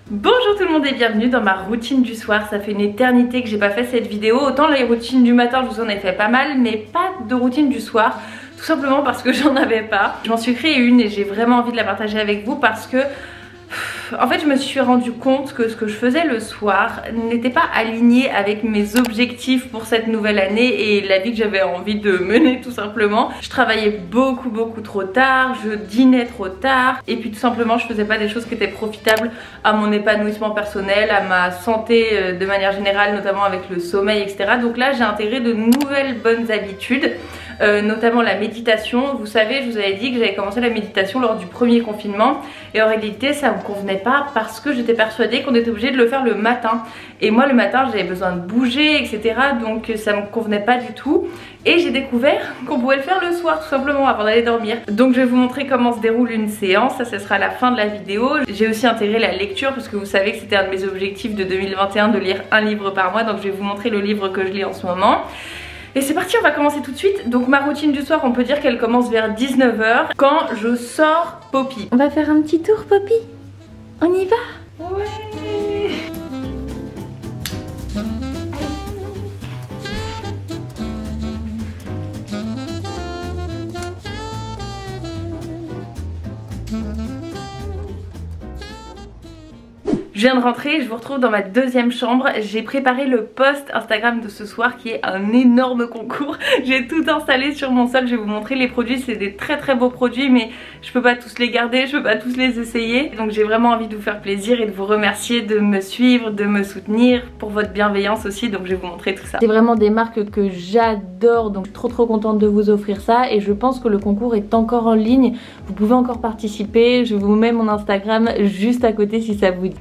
Bonjour tout le monde et bienvenue dans ma routine du soir. Ça fait une éternité que j'ai pas fait cette vidéo. Autant les routines du matin je vous en ai fait pas mal, mais pas de routine du soir. Tout simplement parce que j'en avais pas. Je m'en suis créé une et j'ai vraiment envie de la partager avec vous parce que en fait je me suis rendu compte que ce que je faisais le soir n'était pas aligné avec mes objectifs pour cette nouvelle année et la vie que j'avais envie de mener tout simplement. Je travaillais beaucoup trop tard, je dînais trop tard et puis tout simplement je faisais pas des choses qui étaient profitables à mon épanouissement personnel, à ma santé de manière générale, notamment avec le sommeil, etc. Donc là j'ai intégré de nouvelles bonnes habitudes. Notamment la méditation. Vous savez, je vous avais dit que j'avais commencé la méditation lors du premier confinement et en réalité ça me convenait pas parce que j'étais persuadée qu'on était obligé de le faire le matin et moi le matin j'avais besoin de bouger, etc. donc ça me convenait pas du tout et j'ai découvert qu'on pouvait le faire le soir tout simplement avant d'aller dormir. Donc je vais vous montrer comment se déroule une séance, ça ce sera la fin de la vidéo. J'ai aussi intégré la lecture parce que vous savez que c'était un de mes objectifs de 2021 de lire un livre par mois, donc je vais vous montrer le livre que je lis en ce moment. Et c'est parti, on va commencer tout de suite. Donc ma routine du soir, on peut dire qu'elle commence vers 19 h quand je sors Poppy. On va faire un petit tour Poppy. On y va? Ouais. Je viens de rentrer, je vous retrouve dans ma deuxième chambre. J'ai préparé le post Instagram de ce soir qui est un énorme concours. J'ai tout installé sur mon sol, je vais vous montrer les produits. C'est des très beaux produits mais je peux pas tous les garder, je peux pas tous les essayer. Donc j'ai vraiment envie de vous faire plaisir et de vous remercier de me suivre, de me soutenir, pour votre bienveillance aussi. Donc je vais vous montrer tout ça. C'est vraiment des marques que j'adore, donc je suis trop contente de vous offrir ça et je pense que le concours est encore en ligne. Vous pouvez encore participer, je vous mets mon Instagram juste à côté si ça vous dit.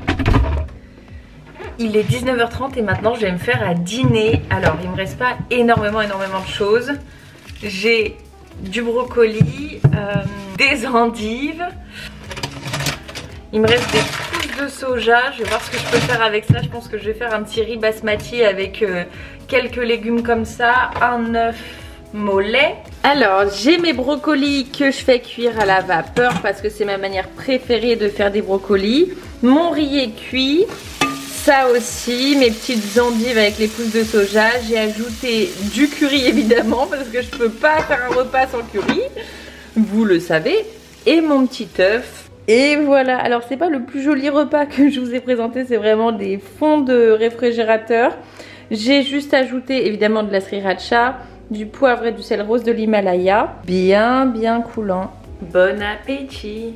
Il est 19 h 30 et maintenant je vais me faire à dîner. Alors il me reste pas énormément de choses. J'ai du brocoli, des endives. Il me reste des pousses de soja. Je vais voir ce que je peux faire avec ça. Je pense que je vais faire un petit riz basmati avec quelques légumes comme ça, un œuf mollet. Alors j'ai mes brocolis que je fais cuire à la vapeur parce que c'est ma manière préférée de faire des brocolis. Mon riz est cuit. Ça aussi, mes petites endives avec les pousses de soja. J'ai ajouté du curry évidemment parce que je peux pas faire un repas sans curry. Vous le savez. Et mon petit œuf. Et voilà. Alors c'est pas le plus joli repas que je vous ai présenté. C'est vraiment des fonds de réfrigérateur. J'ai juste ajouté évidemment de la sriracha, du poivre et du sel rose de l'Himalaya. Bien coulant. Bon appétit.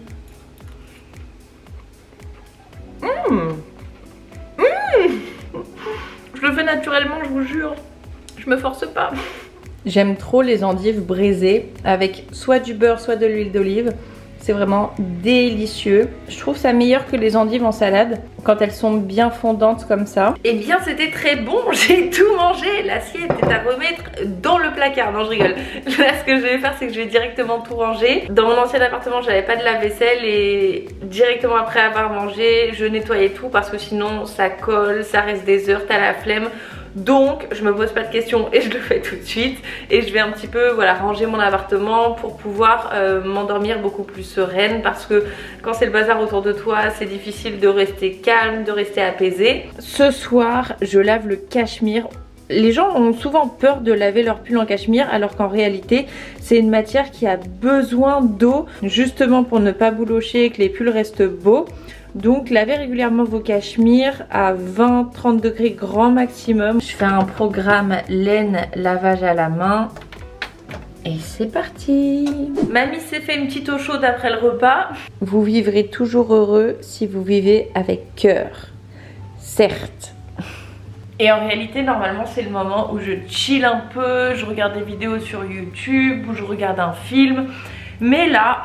Je le fais naturellement, je vous jure. Je me force pas. J'aime trop les endives braisées avec soit du beurre, soit de l'huile d'olive. C'est vraiment délicieux. Je trouve ça meilleur que les endives en salade quand elles sont bien fondantes comme ça. Et bien c'était très bon, j'ai tout mangé. L'assiette est à remettre dans le placard. Non je rigole. Là ce que je vais faire c'est que je vais directement tout ranger. Dans mon ancien appartement j'avais pas de lave-vaisselle et directement après avoir mangé je nettoyais tout parce que sinon ça colle, ça reste des heures, t'as la flemme. Donc je me pose pas de questions et je le fais tout de suite. Et je vais un petit peu voilà, ranger mon appartement pour pouvoir m'endormir beaucoup plus sereine. Parce que quand c'est le bazar autour de toi, c'est difficile de rester calme, de rester apaisé. Ce soir, je lave le cachemire. Les gens ont souvent peur de laver leur pull en cachemire alors qu'en réalité c'est une matière qui a besoin d'eau justement pour ne pas boulocher et que les pulls restent beaux. Donc lavez régulièrement vos cachemires à 20-30 degrés grand maximum. Je fais un programme laine lavage à la main. Et c'est parti. Mamie s'est fait une petite eau chaude après le repas. Vous vivrez toujours heureux si vous vivez avec cœur. Certes. Et en réalité normalement c'est le moment où je chill un peu, je regarde des vidéos sur YouTube ou je regarde un film. Mais là...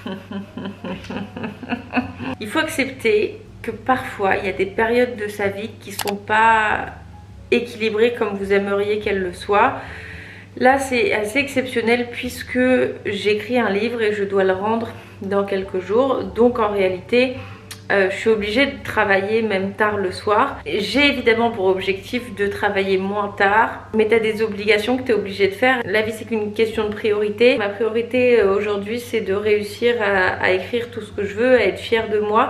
il faut accepter que parfois il y a des périodes de sa vie qui sont pas équilibrées comme vous aimeriez qu'elles le soient. Là c'est assez exceptionnel puisque j'écris un livre et je dois le rendre dans quelques jours. Donc en réalité je suis obligée de travailler même tard le soir. J'ai évidemment pour objectif de travailler moins tard, mais tu as des obligations que tu es obligé de faire. La vie c'est qu'une question de priorité. Ma priorité aujourd'hui c'est de réussir à écrire tout ce que je veux, à être fière de moi.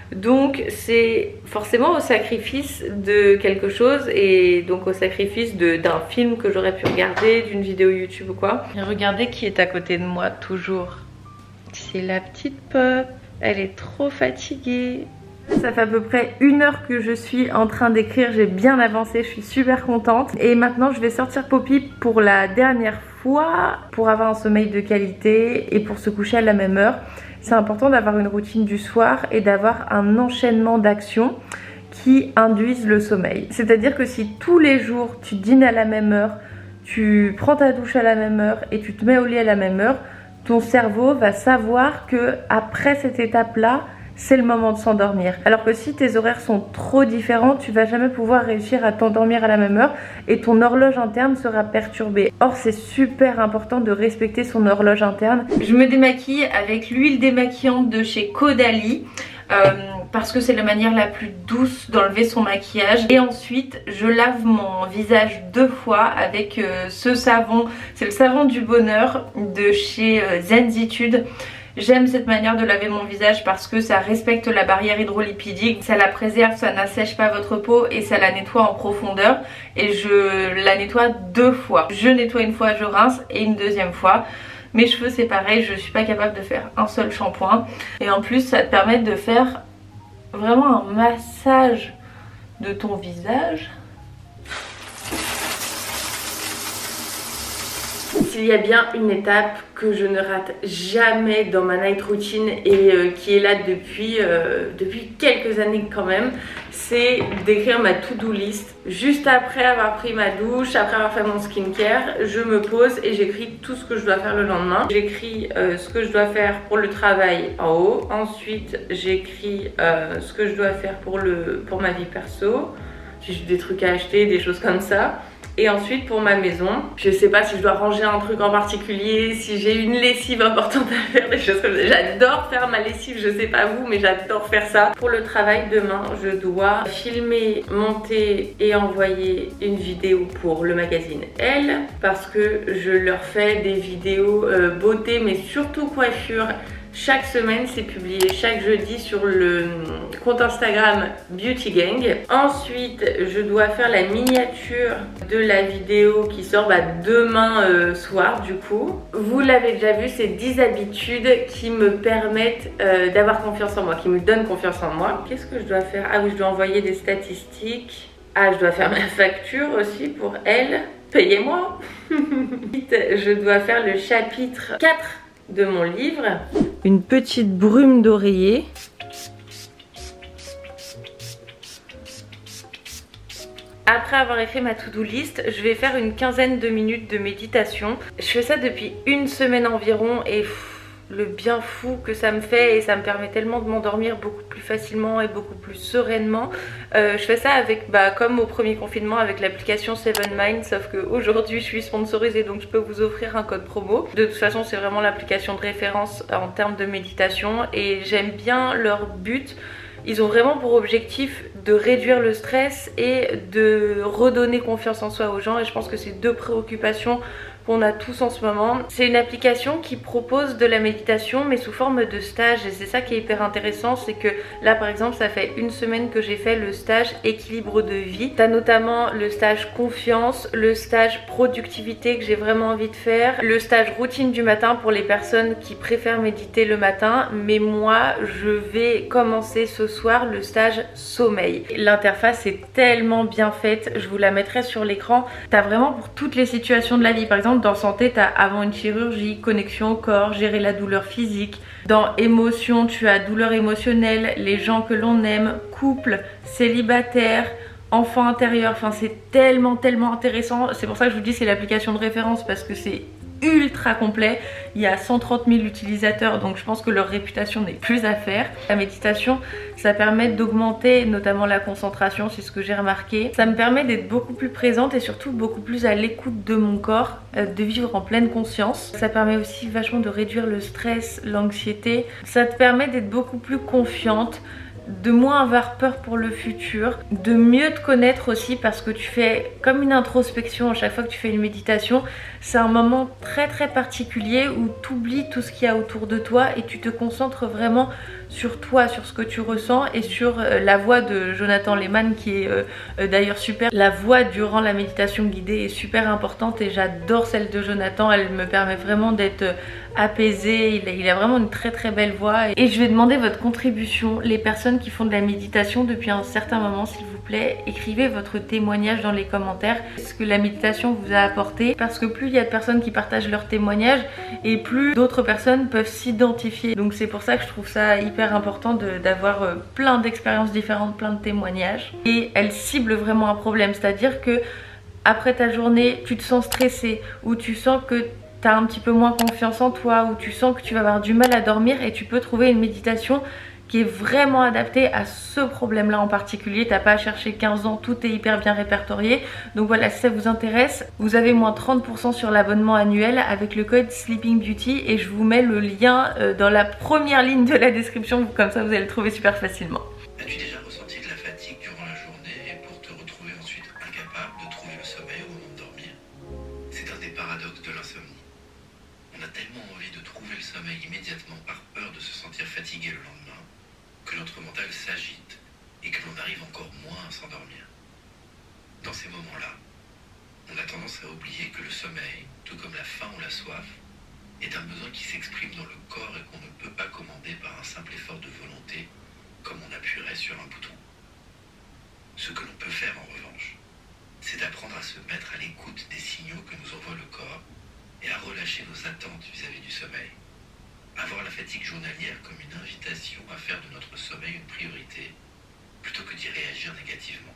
Donc c'est forcément au sacrifice de quelque chose, et donc au sacrifice d'un film que j'aurais pu regarder, d'une vidéo YouTube ou quoi. Et regardez qui est à côté de moi toujours. C'est la petite Pop, elle est trop fatiguée. Ça fait à peu près 1 heure que je suis en train d'écrire, j'ai bien avancé, je suis super contente. Et maintenant je vais sortir Poppy pour la dernière fois pour avoir un sommeil de qualité et pour se coucher à la même heure. C'est important d'avoir une routine du soir et d'avoir un enchaînement d'actions qui induisent le sommeil. C'est-à-dire que si tous les jours tu dînes à la même heure, tu prends ta douche à la même heure et tu te mets au lit à la même heure, ton cerveau va savoir que après cette étape-là, c'est le moment de s'endormir. Alors que si tes horaires sont trop différents, tu vas jamais pouvoir réussir à t'endormir à la même heure et ton horloge interne sera perturbée. Or, c'est super important de respecter son horloge interne. Je me démaquille avec l'huile démaquillante de chez Caudalie. Parce que c'est la manière la plus douce d'enlever son maquillage. Et ensuite je lave mon visage 2 fois avec ce savon. C'est le savon du bonheur de chez Zenzitude. J'aime cette manière de laver mon visage parce que ça respecte la barrière hydrolipidique, ça la préserve, ça n'assèche pas votre peau et ça la nettoie en profondeur. Et je la nettoie 2 fois. Je nettoie 1 fois, je rince, et une 2e fois. Mes cheveux c'est pareil, je suis pas capable de faire un seul shampoing. Et en plus ça te permet de faire vraiment un massage de ton visage. S'il y a bien une étape que je ne rate jamais dans ma night routine et qui est là depuis quelques années quand même, c'est d'écrire ma to-do list. Juste après avoir pris ma douche, après avoir fait mon skincare, je me pose et j'écris tout ce que je dois faire le lendemain. J'écris ce que je dois faire pour le travail en haut. Ensuite j'écris ce que je dois faire pour ma vie perso. J'ai des trucs à acheter, des choses comme ça. Et ensuite pour ma maison, je sais pas si je dois ranger un truc en particulier, si j'ai une lessive importante à faire, des choses comme ça. J'adore faire ma lessive, je sais pas vous, mais j'adore faire ça. Pour le travail demain, je dois filmer, monter et envoyer une vidéo pour le magazine Elle, parce que je leur fais des vidéos beauté mais surtout coiffure. Chaque semaine, c'est publié chaque jeudi sur le compte Instagram Beauty Gang. Ensuite, je dois faire la miniature de la vidéo qui sort demain soir du coup. Vous l'avez déjà vu, c'est 10 habitudes qui me permettent d'avoir confiance en moi, qui me donnent confiance en moi. Qu'est-ce que je dois faire? Ah oui, je dois envoyer des statistiques. Ah, je dois faire ma facture aussi pour Elle. Payez-moi. Je dois faire le chapitre 4 de mon livre. Une petite brume d'oreiller. Après avoir écrit ma to-do list, je vais faire une 15aine de minutes de méditation. Je fais ça depuis 1 semaine environ et le bien fou que ça me fait, et ça me permet tellement de m'endormir beaucoup plus facilement et beaucoup plus sereinement. Je fais ça avec, comme au premier confinement, avec l'application 7Mind, sauf qu'aujourd'hui je suis sponsorisée donc je peux vous offrir un code promo. De toute façon c'est vraiment l'application de référence en termes de méditation et j'aime bien leur but. Ils ont vraiment pour objectif de réduire le stress et de redonner confiance en soi aux gens, et je pense que c'est 2 préoccupations qu'on a tous en ce moment. C'est une application qui propose de la méditation mais sous forme de stage, et c'est ça qui est hyper intéressant. C'est que là par exemple ça fait 1 semaine que j'ai fait le stage équilibre de vie. T'as notamment le stage confiance, le stage productivité que j'ai vraiment envie de faire, le stage routine du matin pour les personnes qui préfèrent méditer le matin, mais moi je vais commencer ce soir le stage sommeil. L'interface est tellement bien faite, je vous la mettrai sur l'écran. T'as vraiment pour toutes les situations de la vie. Par exemple dans santé, tu as avant une chirurgie, connexion au corps, gérer la douleur physique. Dans émotion, tu as douleur émotionnelle, les gens que l'on aime, couple, célibataire, enfant intérieur. Enfin c'est tellement intéressant. C'est pour ça que je vous dis c'est l'application de référence, parce que c'est ultra complet. Il y a 130 000 utilisateurs, donc je pense que leur réputation n'est plus à faire. La méditation, ça permet d'augmenter notamment la concentration, c'est ce que j'ai remarqué. Ça me permet d'être beaucoup plus présente et surtout beaucoup plus à l'écoute de mon corps, de vivre en pleine conscience. Ça permet aussi vachement de réduire le stress, l'anxiété. Ça te permet d'être beaucoup plus confiante, de moins avoir peur pour le futur, de mieux te connaître aussi, parce que tu fais comme une introspection à chaque fois que tu fais une méditation. C'est un moment très particulier où tu oublies tout ce qu'il y a autour de toi et tu te concentres vraiment sur toi, sur ce que tu ressens et sur la voix de Jonathan Lehman qui est d'ailleurs super. La voix durant la méditation guidée est super importante et j'adore celle de Jonathan, elle me permet vraiment d'être apaisée, il a vraiment une très très belle voix. Et je vais demander votre contribution, les personnes qui font de la méditation depuis un certain moment, s'il vous plaît, écrivez votre témoignage dans les commentaires, ce que la méditation vous a apporté, parce que plus il y a de personnes qui partagent leur témoignage et plus d'autres personnes peuvent s'identifier. Donc c'est pour ça que je trouve ça hyper important d'avoir plein d'expériences différentes, plein de témoignages. Et elle cible vraiment un problème, c'est-à-dire que après ta journée, tu te sens stressé ou tu sens que t'as un petit peu moins confiance en toi ou tu sens que tu vas avoir du mal à dormir, et tu peux trouver une méditation qui est vraiment adaptée à ce problème là en particulier. T'as pas à chercher 15 ans, tout est hyper bien répertorié. Donc voilà, si ça vous intéresse, vous avez moins 30% sur l'abonnement annuel avec le code Sleeping Beauty, et je vous mets le lien dans la première ligne de la description, comme ça vous allez le trouver super facilement. As-tu déjà ressenti de la fatigue durant la journée et pour te retrouver ensuite incapable de trouver le sommeil au moment de dormir? C'est un des paradoxes de l'insomnie. On a tellement envie de trouver le sommeil immédiatement par peur de se sentir fatigué le lendemain que notre mental s'agite et que l'on arrive encore moins à s'endormir. Dans ces moments-là, on a tendance à oublier que le sommeil, tout comme la faim ou la soif, est un besoin qui s'exprime dans le corps et qu'on ne peut pas commander par un simple effort de volonté, comme on appuierait sur un bouton. Ce que l'on peut faire en revanche, c'est d'apprendre à se mettre à l'écoute des signaux que nous envoie le corps et à relâcher nos attentes vis-à-vis du sommeil. Avoir la fatigue journalière comme une invitation à faire de notre sommeil une priorité, plutôt que d'y réagir négativement.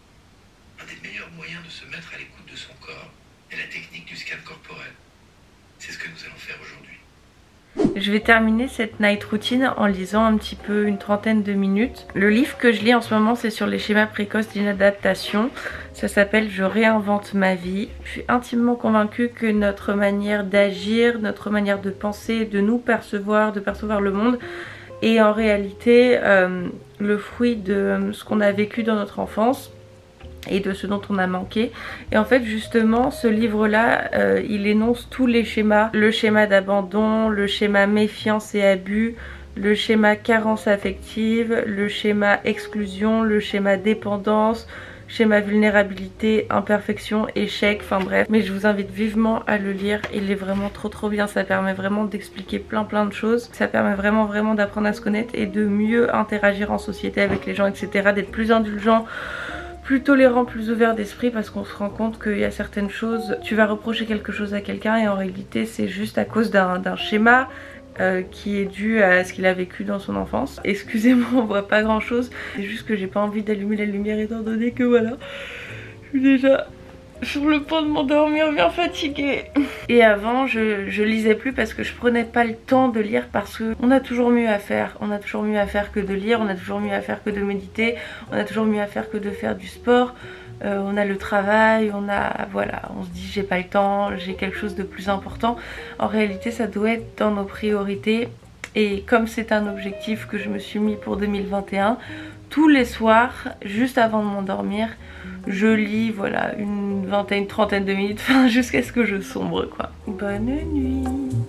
Un des meilleurs moyens de se mettre à l'écoute de son corps est la technique du scan corporel. C'est ce que nous allons faire aujourd'hui. Je vais terminer cette night routine en lisant un petit peu, une trentaine de minutes. Le livre que je lis en ce moment, c'est sur les schémas précoces d'inadaptation. Ça s'appelle Je réinvente ma vie. Je suis intimement convaincue que notre manière d'agir, notre manière de penser, de nous percevoir, de percevoir le monde est en réalité le fruit de ce qu'on a vécu dans notre enfance et de ce dont on a manqué. Et en fait justement ce livre là il énonce tous les schémas, le schéma d'abandon, le schéma méfiance et abus, le schéma carence affective, le schéma exclusion, le schéma dépendance, schéma vulnérabilité, imperfection, échec, enfin bref. Mais je vous invite vivement à le lire, il est vraiment trop bien, ça permet vraiment d'expliquer plein de choses, ça permet vraiment d'apprendre à se connaître et de mieux interagir en société avec les gens, etc., d'être plus indulgent, plus tolérant, plus ouvert d'esprit, parce qu'on se rend compte qu'il y a certaines choses, tu vas reprocher quelque chose à quelqu'un et en réalité c'est juste à cause d'un schéma qui est dû à ce qu'il a vécu dans son enfance. Excusez-moi, on voit pas grand chose, c'est juste que j'ai pas envie d'allumer la lumière étant donné que voilà, je suis déjà sur le point de m'endormir bien fatiguée. Et avant je lisais plus parce que je prenais pas le temps de lire, parce que on a toujours mieux à faire, on a toujours mieux à faire que de lire, on a toujours mieux à faire que de méditer, on a toujours mieux à faire que de faire du sport. On a le travail, voilà, on se dit j'ai pas le temps, j'ai quelque chose de plus important. En réalité ça doit être dans nos priorités, et comme c'est un objectif que je me suis mis pour 2021, tous les soirs, juste avant de m'endormir, je lis voilà une trentaine de minutes, jusqu'à ce que je sombre quoi. Bonne nuit.